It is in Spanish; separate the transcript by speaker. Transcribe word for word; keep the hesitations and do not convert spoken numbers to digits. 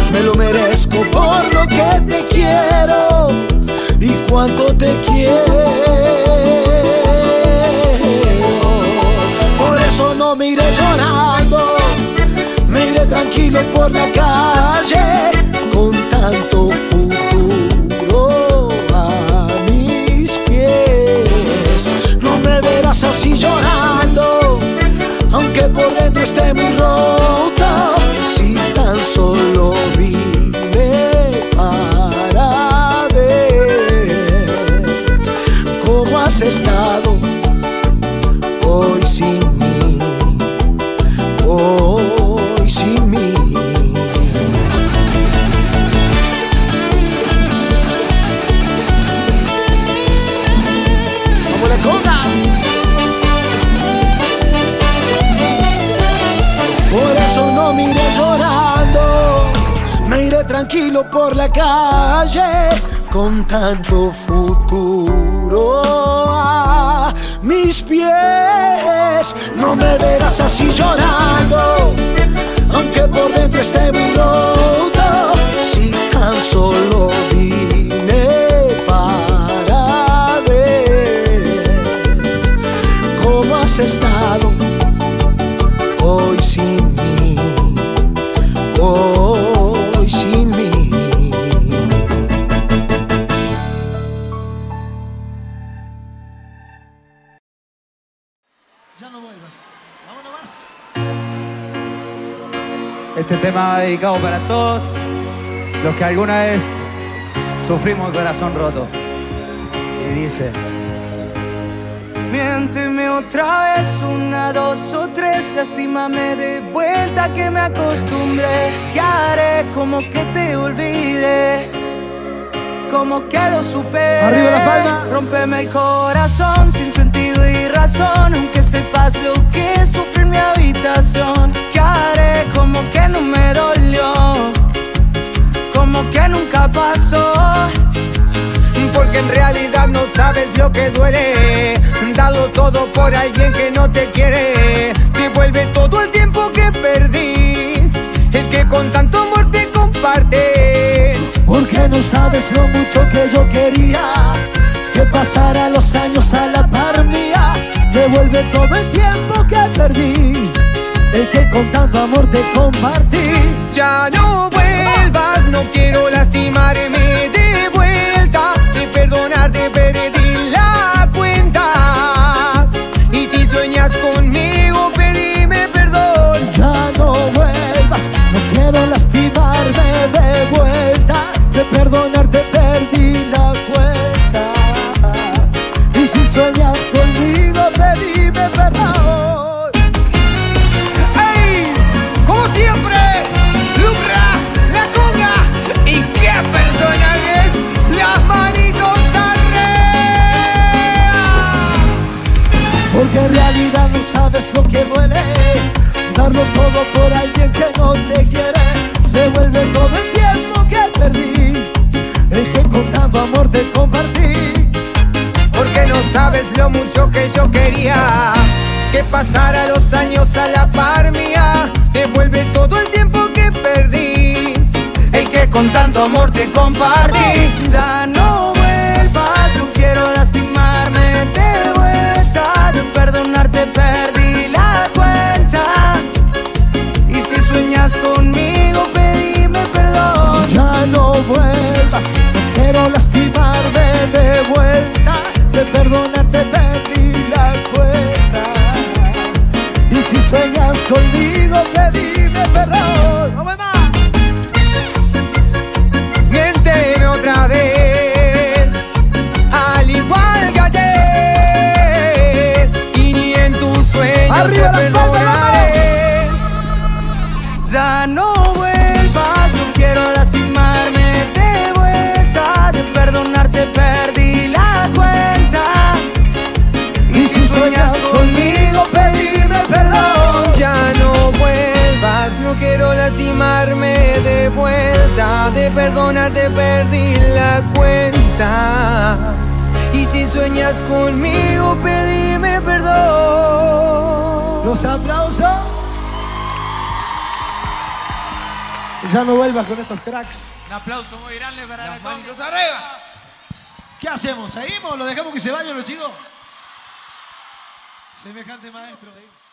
Speaker 1: Me lo merezco por lo que te quiero y cuánto te quiero. Por eso no me iré llorando, me iré tranquilo por la calle con tanto futuro a mis pies. No me verás así llorando, aunque por dentro esté muy roto. Si tan solo vine para ver cómo has estado hoy sin mí, hoy sin mí. ¡Vamos la conga! Por eso no me iré llorando, me iré tranquilo por la calle con tanto futuro a mis pies. No me verás así llorando, aunque por dentro esté muy roto. Si tan solo vine para ver cómo has estado hoy sin mí, hoy sin mí. Ya no vuelvas, vámonos más.
Speaker 2: Este tema va dedicado para todos los que alguna vez sufrimos el corazón roto. Y dice:
Speaker 3: miénteme otra vez, una, dos o tres, lastímame de vuelta que me acostumbré. ¿Qué haré? Como que te olvidé, como que lo superé.
Speaker 1: Arriba la palma.
Speaker 3: Rómpeme el corazón sin sentido y razón, aunque sepas lo que es sufrir mi habitación. ¿Qué haré? Como que no me dolió, como que nunca pasó. Porque en realidad no sabes lo que duele, darlo todo por alguien que no te quiere. Devuelve todo el tiempo que perdí, el que con tanto amor te comparte.
Speaker 1: Porque no sabes lo mucho que yo quería que pasara los años a la par mía. Devuelve todo el tiempo que perdí, el que con tanto amor te compartí.
Speaker 3: Ya no vuelvas, no quiero lastimarme de vuelta. De perdonarte perdí la cuenta, y si sueñas conmigo pedime perdón.
Speaker 1: Ya no vuelvas, no quiero lastimarme de vuelta. De perdonarte perdí la cuenta, y si sueñas conmigo pedime perdón.
Speaker 3: ¡Ey! Como siempre, Lucra, la conga, y qué persona bien, las manitos arriba.
Speaker 1: Porque en realidad no sabes lo que duele, darlo todo por alguien que no te quiere. Devuelve todo el tiempo que perdí, el que con tanto amor te compartí.
Speaker 3: Porque no sabes lo mucho que yo quería que pasara los años a la par mía. Devuelve todo el tiempo que perdí, el que con tanto amor te compartí. Ya no vuelvas, no quiero lastimarme de vuelta. De perdonarte perdí la cuenta, y si sueñas conmigo pedime perdón.
Speaker 1: Ya no vuelvas, no quiero lastimarme de vuelta. De perdonarte perdí la cuenta, y si sueñas conmigo pedime perdón. ¡No me más!
Speaker 3: Miénteme otra vez, al igual que ayer, y ni en tus sueños
Speaker 1: ¡Arriba
Speaker 3: te
Speaker 1: la palma!
Speaker 3: perdonaré. Ya no vuelvas, no quiero lastimarme de vuelta. De perdonarte perdí la cuenta,
Speaker 1: Y si sueñas conmigo pedime perdón.
Speaker 3: ya no vuelvas, no quiero lastimarme de vuelta. De perdonarte perdí la cuenta, y si sueñas conmigo pedime perdón.
Speaker 1: Los aplausos. Ya no vuelvas con estos cracks.
Speaker 4: Un aplauso muy grande para
Speaker 5: Las
Speaker 4: la
Speaker 5: manitos arriba.
Speaker 1: ¿Qué hacemos? ¿Seguimos? ¿Lo dejamos que se vayan los chicos? Semejante maestro.